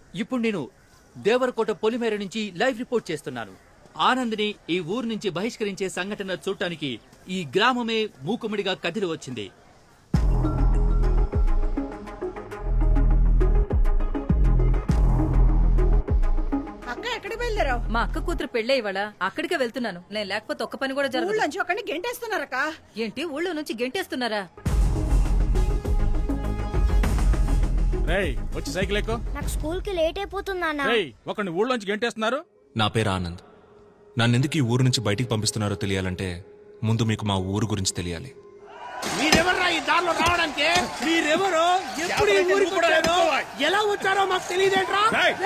ఇప్పుడు నేను దేవరకోట పొలిమేర నుంచి లైవ్ రిపోర్ట్ చేస్తున్నాను. ఆనంద్ని ఈ ఊరు నుంచి బహిష్కరించే సంఘటన చూడటానికి ఈ గ్రామమే మూకుమ్మడిగా కదిలి వచ్చింది. మా అక్క కూతురు పెళ్ళే ఇవాళ అక్కడికే వెళ్తున్నాను. నేను లేకపోతే ఒక్క పని కూడా జరగదు. గెంటేస్తున్నారక్క. ఏంటి ఊళ్ళో నుంచి గెంటేస్తున్నారా? వచ్చి సైకిల్ ఎక్కు. నాకు స్కూల్ కి లేట్ అయిపోతుందన్నా. ఒకరిని ఊళ్ళోంచి గెంటేస్తున్నారు. నా పేరు ఆనంద్. నన్నెందుకు ఈ ఊరు నుంచి బయటికి పంపిస్తున్నారో తెలియాలంటే ముందు మీకు మా ఊరు గురించి తెలియాలి. మీరెవర్రా ఈ దారిలో రావడానికి? మీరెవరో, ఎప్పుడు ఈ ఊరికి వచ్చారో, ఎలా వచ్చారో మాకు తెలియదేంట్రా?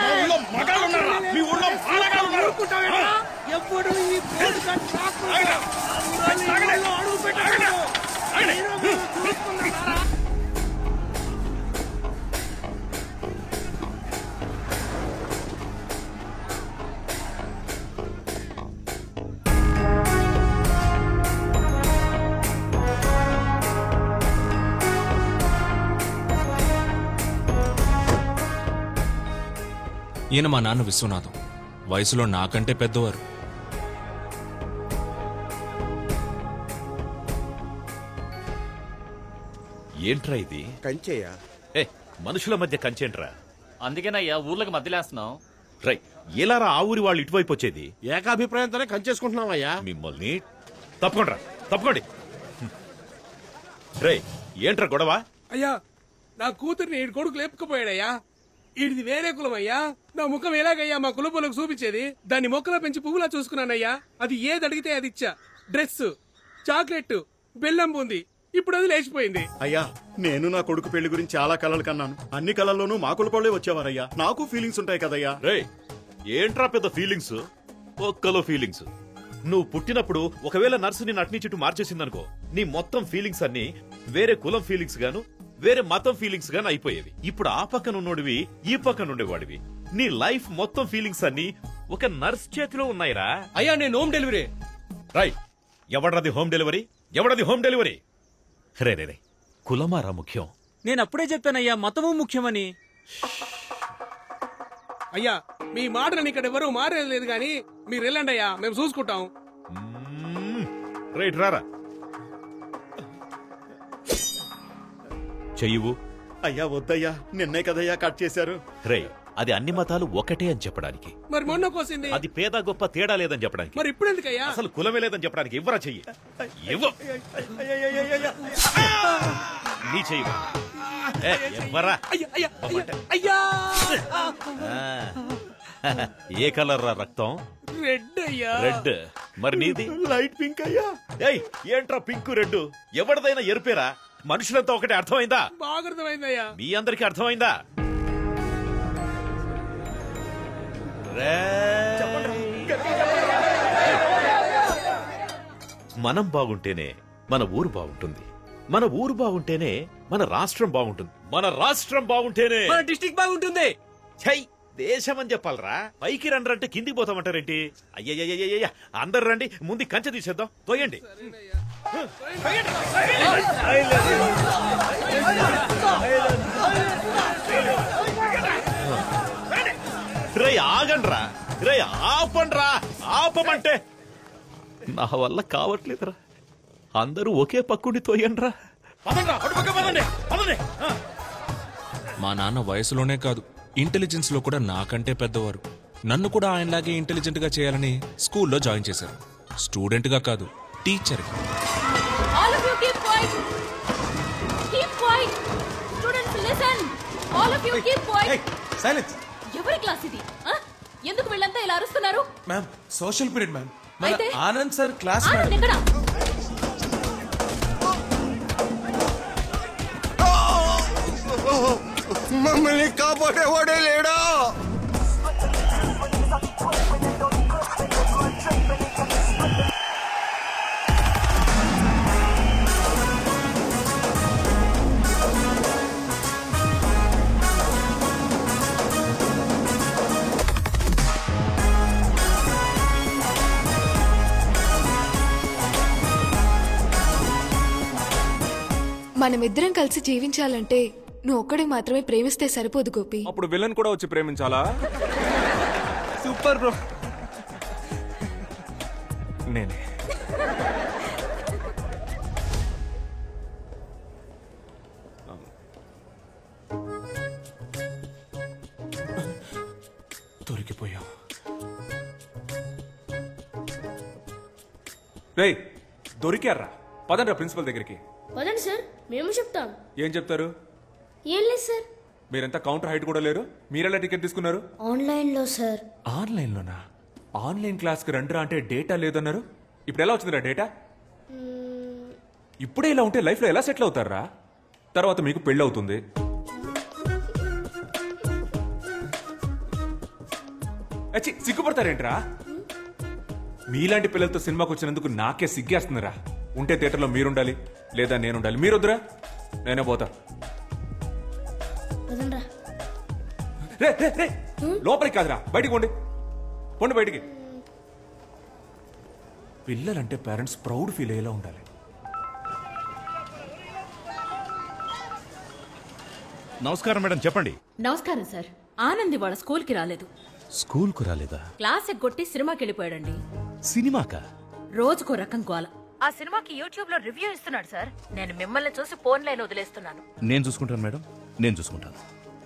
ఎప్పుడు ఈ బోర్డు కట్ రాకుండా అడుగు పెట్టారు. ఈయన మా నాన్న విశ్వనాథం. వయసులో నాకంటే పెద్దవారు. ఏంట్రా ఇది? కంచేయా? మనుషుల మధ్య కంచేంట్రా? అందుకేనయ్యా ఊర్లకు మధ్యలేస్తున్నాం. రై, ఎలారా ఆ ఊరి వాళ్ళు ఇటువైపు వచ్చేది? ఏకాభిప్రాయంతోనే కంచేసుకుంటున్నామయ్యా. మిమ్మల్ని తప్పకోండి. రై, ఏంట్రా గొడవ? అయ్యా, నా కూతుర్ని ఈ కొడుకు లేపుకుపోయాడయ్యా. ఇది వేరే కులమయ్యా. నా ముఖం ఎలాగయ్యా మా కులపులకు చూపించేది? దాన్ని మొక్కలో పెంచి పువ్వులా చూసుకున్నానయ్యా. అది ఏది అడిగితే అది ఇచ్చా. డ్రెస్, చాక్లెట్, బెల్లం బూంది. ఇప్పుడు అది లేచిపోయింది. అయ్యా, నేను నా కొడుకు పెళ్లి గురించి చాలా కలలు కన్నాను. అన్ని కళల్లోనూ మా కులపోళ్లే వచ్చేవారయ్యా. నాకు ఫీలింగ్స్ ఉంటాయి కదయ్యా. రే, ఏంట్రా పెద్ద ఫీలింగ్స్? ఒక్కలో ఫీలింగ్స్. నువ్వు పుట్టినప్పుడు ఒకవేళ నర్సు నిన్ను అట్నీ చుట్టూ మార్చేసిందనుకో, నీ మొత్తం ఫీలింగ్స్ అన్ని వేరే కులం ఫీలింగ్స్ గాను, వేరే మతం ఫీలింగ్స్ గాను అయిపోయేవి. ఇప్పుడు ఆ పక్కన ఉన్నోడివి, ఈ పక్కన ఉండేవాడివి. నీ లైఫ్ మొత్తం ఫీలింగ్స్ అన్ని ఒక నర్స్ చేతిలో ఉన్నాయిరా. అయ్యా, నేను హోమ్ డెలివరీ. రై, ఎవడది హోమ్ డెలివరీ? రే, కులమారా ముఖ్యం? నేను అప్పుడే చెప్పానయ్యా, మతము ముఖ్యమని. అయ్యా, మీ మాటలని ఇక్కడ ఎవరు మారేది గాని మీరు వెళ్ళండి అయ్యా, మేము చూసుకుంటాం. రైట్, రారా. చెయ్యవు. అయ్యా వద్దయ్యా, నిన్నే కదయ్యా కట్ చేశారు. రే, అది అన్ని మతాలు ఒకటే అని చెప్పడానికి. మరి మొన్న కోసింది అది పేద గొప్ప తేడా లేదని చెప్పడానికి. మరి ఇప్పుడు ఎందుకయ్యా? అసలు కులమే లేదని చెప్పడానికి. ఇవ్వరా చెయ్యి. నీ చెయ్యి ఇవ్వరా. ఏ కలర్ రా రక్తం? రెడ్ అయ్యా. రెడ్. మరి నీది? లైట్ పింక్ అయ్యా. ఏయ్, ఏంట్రా పింక్ రెడ్? ఎవరిదైనా ఎరుపేరా? మనుషులంతా ఒకటే. అర్థమైందా? బాగా అర్థమైందయ్యా. మీ అందరికి అర్థమైందా? మనం బాగుంటేనే మన ఊరు బాగుంటుంది. మన ఊరు బాగుంటేనే మన రాష్ట్రం బాగుంటుంది. మన రాష్ట్రం బాగుంటేనే మన డిస్ట్రిక్ట్ బాగుంటుంది. ఛై, దేశం అని చెప్పాలరా. పైకి రండి అంటే కిందికి పోతామంటారేంటి? అయ్యయ్యయ్యయ్య, అందరు రండి, ముందు కంచె తీసేద్దాం. తోయండి. రే, ఆగండ్రా. రే, ఆపండ్రా. ఆపమంటే నా వల్ల కావట్లేదురా. అందరూ ఒకే పక్కుడి తోయండ్రా. మా నాన్న వయసులోనే కాదు, ఇంటెలిజెన్స్ లో కూడా నాకంటే పెద్దవారు. నన్ను కూడా ఆయనలాగే ఇంటెలిజెంట్ గా చేయాలని స్కూల్లో జాయిన్ చేశారు. స్టూడెంట్ గా కాదు, టీచర్ గా. ఎవరి క్లాస్ ఇది? ఎందుకు వీళ్ళంతా ఇలా అరుస్తున్నారు? Ma'am, social period ma'am. అయితే ఆనంద్ సార్ క్లాస్. ఎక్కడ? మమ్మల్ని కాపాడేవాడే లేడా? మనమిద్దరం కలిసి జీవించాలంటే నువ్వు ఒక్కడే మాత్రమే ప్రేమిస్తే సరిపోదు గోపి. అప్పుడు విలన్ కూడా వచ్చి ప్రేమించాలా? Super bro. నేనే. దొరికిపోయాం. రేయ్, దొరికారా? పదండ్రా ప్రిన్సిపల్ దగ్గరికి. వదండి సార్, మేము చెప్తాం. ఏం చెప్తారు? ఏం లేదు సార్. మీరంతా కౌంటర్ హైట్ కూడా లేరు. మీరెలా టికెట్ తీసుకున్నారు? ఆన్లైన్లో సార్. ఆన్లైన్లోనా? ఆన్లైన్ క్లాస్కి రండిరా అంటే డేటా లేదన్నారు. ఇప్పుడు ఎలా వచ్చిందిరా డేటా? ఇప్పుడే ఇలా ఉంటే లైఫ్లో ఎలా సెటిల్ అవుతారా? తర్వాత మీకు పెళ్ళి అవుతుంది. సిగ్గుపడతారేంట్రా? మీలాంటి పిల్లలతో సినిమాకి వచ్చినందుకు నాకే సిగ్గేస్తుందిరా. ఉంటే థియేటర్లో మీరుండాలి, లేదా నేనుండాలి. మీరొద్దురా, నేనే పోతా. రే రే రే, లోపలికి కాదురా, బయటికి పోండి. పోండి బయటికి. పిల్లలంటే పేరెంట్స్ ప్రౌడ్ ఫీల్ అయ్యేలా ఉండాలి. నమస్కారం మేడం, చెప్పండి. నమస్కారం సార్. ఆనంద్ వాళ్ళ స్కూల్కి రాలేదు. స్కూల్కు రాలేదా? క్లాస్ ఎగ్గొట్టి సినిమాకి వెళ్ళిపోయాడండి. సినిమాకా? రోజుకో రకం గోల. ఆ సినిమాకి యూట్యూబ్ లో రివ్యూ ఇస్తున్నాడు సార్. నేను మిమ్మల్ని చూసి ఫోన్ లైన్ వదిలేస్తున్నాను. నేను చూసుకుంటాను మేడం, నేను చూసుకుంటాను.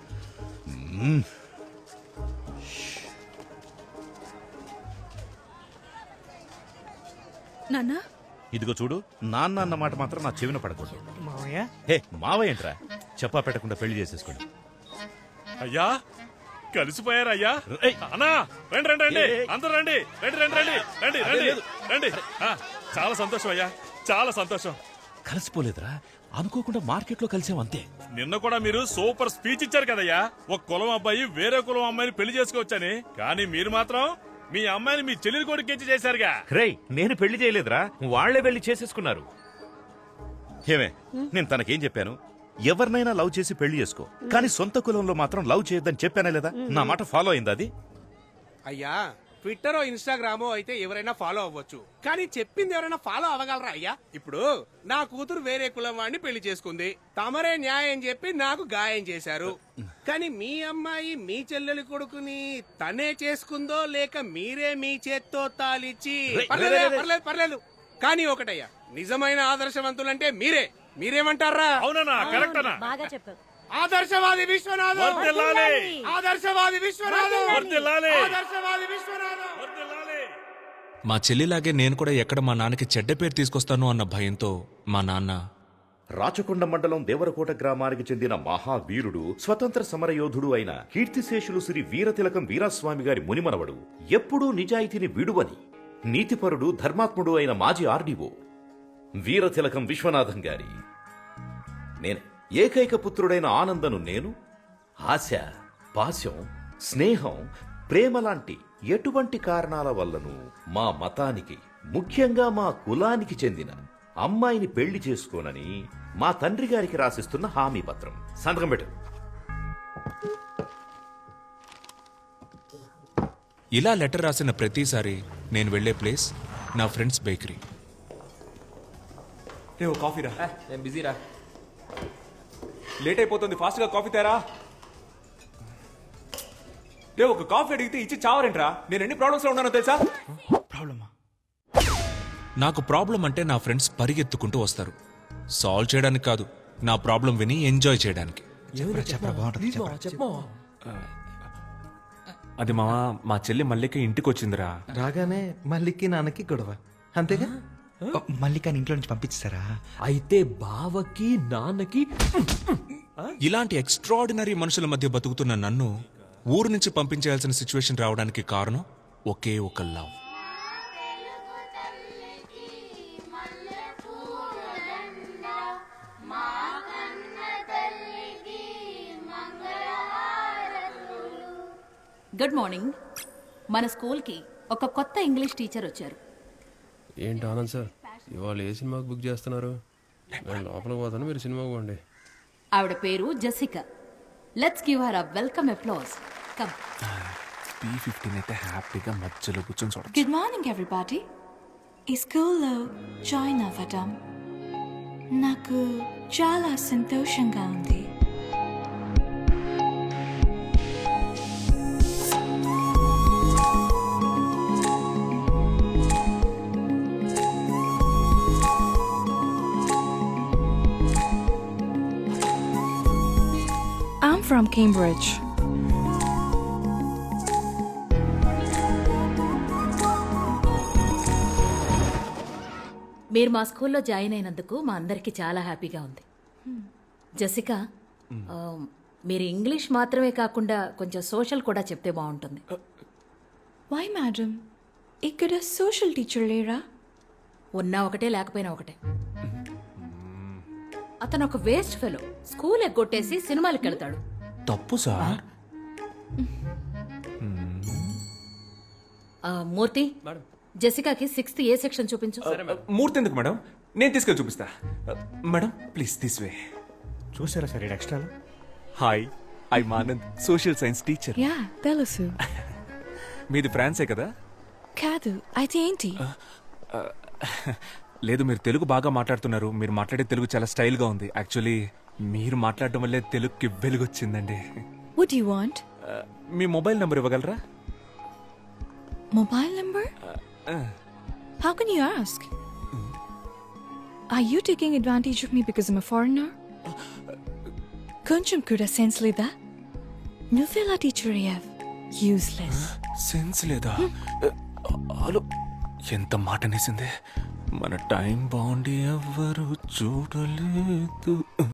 నాన్న, ఇదిగో చూడు, నాన్న అన్న మాట మాత్రం నా చెవిన పడకూడదు. మావయ్య. హే మావయ్య ఏంట్రా, చెప్పా పెట్టకుండా పెళ్లి చేసేసుకోండి. అయ్యా, కలిసిపోయారయ్యా. అన్నా, రండి రండి రండి, అందరూ రండి, రండి రండి రండి రండి రండి రండి. చాలా సంతోషం అయ్యా, చాలా సంతోషం. కలిసిపోలేదురా, అనుకోకుండా మార్కెట్ లో కలిసాం అంతే. నిన్న కూడా మీరు సూపర్ స్పీచ్ ఇచ్చారు కదయ్యా. ఒక కులం అబ్బాయి వేరే కులం అమ్మాయిని పెళ్లి చేసుకోవచ్చని. కానీ మీరు మాత్రం మీ అమ్మాయిని మీ చెల్లెలి కొడుకు ఇచ్చి చేశారుగా. రేయ్, నేను పెళ్లి చేయలేదురా, వాళ్లే పెళ్లి చేసేసుకున్నారు. ఏమే, నేను తనకేం చెప్పాను? ఎవరినైనా లవ్ చేసి పెళ్లి చేసుకో, కానీ సొంత కులంలో మాత్రం లవ్ చేయొద్దని చెప్పానే లేదా? నా మాట ఫాలో అయిందా అది? అయ్యా, ట్విట్టరో ఇన్స్టాగ్రామో అయితే ఎవరైనా ఫాలో అవ్వచ్చు, కానీ చెప్పింది ఎవరైనా ఫాలో అవ్వగలరా అయ్యా? ఇప్పుడు నా కూతురు వేరే కులం వాడిని పెళ్లి చేసుకుంది, తమరే న్యాయం చెప్పి నాకు గాయం చేశారు. కానీ మీ అమ్మాయి మీ చెల్లెలి కొడుకుని తనే చేసుకుందో లేక మీరే మీ చేత్తో తాలిచ్చి? పర్లేదు పర్లేదు, కానీ ఒకటయ్యా, నిజమైన ఆదర్శవంతులంటే మీరే. మీరేమంటారా? అవునన్నా, కరెక్ట్ అన్నా. బాగా చెప్పావు. ఆదర్శవాది విశ్వనాథం, ఆదర్శవాది విశ్వనాథం, ఆదర్శవాది విశ్వనాథం. మా చెల్లిలాగే నేను కూడా ఎక్కడ మా నాన్నకి చెడ్డ పేరు తీసుకొస్తాను అన్న భయంతో మా నాన్న రాచకొండ మండలం దేవరకోట గ్రామానికి చెందిన మహావీరుడు, స్వతంత్ర సమరయోధుడు అయిన కీర్తిశేషులు శ్రీ వీరతిలకం వీరాస్వామి గారి మునిమనవడు, ఎప్పుడూ నిజాయితీని విడువని నీతిపరుడు, ధర్మాత్ముడు అయిన మాజీ ఆర్డీఓ వీరతిలకం విశ్వనాథం గారి నేనే. ఏకైక పుత్రుడైన ఆనందను నేను ఆశ, పాశం, స్నేహం, ప్రేమ లాంటి ఎటువంటి కారణాల వల్లను మా మతానికి, ముఖ్యంగా మా కులానికి చెందిన అమ్మాయిని పెళ్లి చేసుకోనని మా తండ్రి గారికి రాసిస్తున్న హామీ పత్రం. సంతకం పెట్టు. ఇలా లెటర్ రాసిన ప్రతిసారి నేను వెళ్లే ప్లేస్ నా ఫ్రెండ్స్ బేకరీ. రే, ఓ కాఫీ రా. నేను బిజీరా. లేట్ అయిపోతుంది, ఫాస్ట్ గా కాఫీ తేరా. రే, ఒక కాఫీ అడిగితే ఇచ్చి చావరేంట్రా? నేను ఎన్ని ప్రాబ్లమ్స్ లో ఉన్నానో తెలుసా? ప్రాబ్లమా? నాకు ప్రాబ్లం అంటే నా ఫ్రెండ్స్ పరిగెత్తుకుంటూ వస్తారు. సాల్వ్ చేయడానికి కాదు, నా ప్రాబ్లం విని ఎంజాయ్ చేయడానికి. అది మా చెల్లి మల్లిక ఇంటికి వచ్చిందిరా. రాగానే మల్లికి నాన్నకి గొడవ, అంతేగా? మల్లికాని ఇంట్లో నుంచి పంపించారా? అయితే బావకి నాన్నకి. ఇలాంటి ఎక్స్ట్రాడినరీ మనుషుల మధ్య బతుకుతున్న నన్ను ఊరు నుంచి పంపించాల్సిన సిచ్యువేషన్ రావడానికి కారణం ఒకే ఒక లవ్. Good morning. మన స్కూల్కి ఒక కొత్త ఇంగ్లీష్ టీచర్ వచ్చారు. ఏంటి ఆనంద్ సార్, ఇవాళ ఏ సినిమాకి బుక్ చేస్తున్నారు? నేను లోపలికి పోతాను, మీరు సినిమాకి పోండి. ఆవిడ పేరు Jessica. Let's give her a welcome applause. Come. B15 అయితే హ్యాపీగా మధ్యలో కూర్చొని చూడండి. Good morning everybody. ఈ స్కూల్లో జాయిన్ అవ్వడం నాకు చాలా సంతోషంగా ఉంది. Cambridge. మీరు మా స్కూల్లో జాయిన్ అయినందుకు మా అందరికీ చాలా హ్యాపీగా ఉంది. జెసికా, మీరు ఇంగ్లీష్ మాత్రమే కాకుండా కొంచెం సోషల్ కూడా చెప్తే బాగుంటుంది. Why, madam? ఇక్కడ సోషల్ టీచర్ లేరా? ఉన్నా ఒకటే లేకపోయినా ఒకటే. అతను ఒక వేస్ట్ ఫెలో. స్కూల్ ఎగ్గొట్టేసి సినిమాలకు వెళ్తాడు. తప్పు సార్. మూర్తి, జెసికాకి 6th ఏ సెక్షన్ చూపించు. మూర్తి ఎందుకు మేడం? నేను తీసుకెళ్ళి చూపిస్తా. మేడం ప్లీజ్ తీసువే. చూసారా sir extra? Hi, I Anand, social science teacher. Yeah తెలుసు. మీది ఫ్రాన్సే కదా? కాదు, అయితే ఏంటి? లేదు, మీరు తెలుగు బాగా మాట్లాడుతున్నారు. మీరు మాట్లాడే తెలుగు చాలా స్టైల్గా ఉంది. యాక్చువల్లీ మీరు మాట్లాడడం వల్లే తెలుగుకి వెలుగొచ్చిందండి. What do you want? మీ మొబైల్ నెంబర్ ఇవ్వగలరా? Mobile number? How can you ask? Are you taking advantage of me because I'm a foreigner? కొంచెం కూడా సెన్స్ లేదా? నువ్వెలా టీచర్ అయ్యావ్? యూస్లెస్. సెన్స్ లేదా? హలో, ఎంత మాట అనేసింది. మన టైం బాగుండి ఎవ్వరు చూడలేదు.